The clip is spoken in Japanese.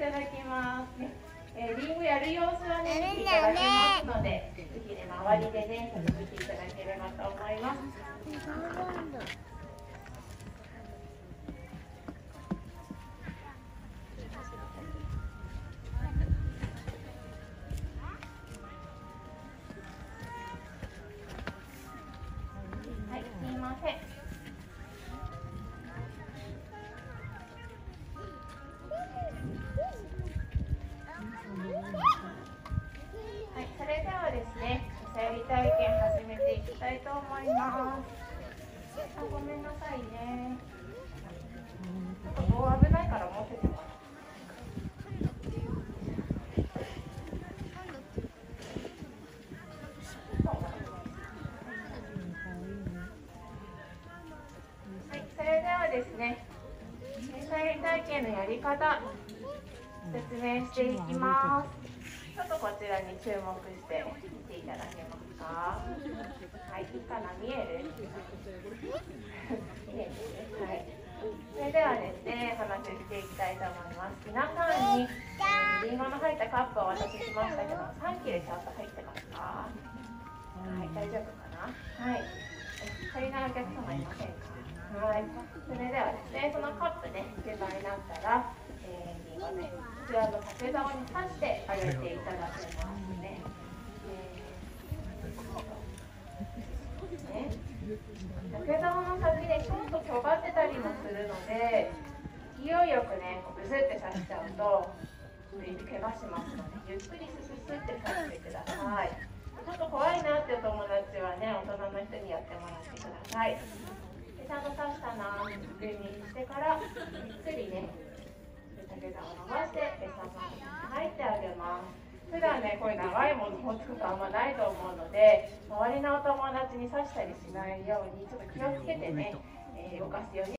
ただきますね。リンゴやる様子はね、見ていただけますので、ぜひね、周りでね、見ていただければと思います。はい、すいません。はい、それではですね、餌やり体験始めていきたいと思います。ごめんなさいね。ちょっと棒危ないから持っててもらって。はい、それではですね、餌やり体験のやり方説明していきます。ちょっとこちらに注目して見ていただけますか。はい、いいかな、見える？見える？はい。それではですね、話していきたいと思います。皆さんにリンゴの入ったカップをお渡ししましたけど、3切れちゃんと入ってますか？はい、大丈夫かな？はい。足りないお客様いませんか？はい。それではですね、そのカップね、順番になったら、リンゴね、こちらの竹竿に刺してあげていただけますね。竹竿の先でちょっと尖ってたりもするので、勢いよくね、ブスって刺しちゃうと怪我しますので、ゆっくりスススって刺してください。ちょっと怖いなっていう友達はね、大人の人にやってもらってください。でちゃんと刺したなーって確認してから、ゆっくりね、竹竿を伸ばして餌の中に入ってあげます。普段ね、こういう長いもの持つことあんまないと思うので、周りのお友達に刺したりしないようにちょっと気をつけてね、動かすように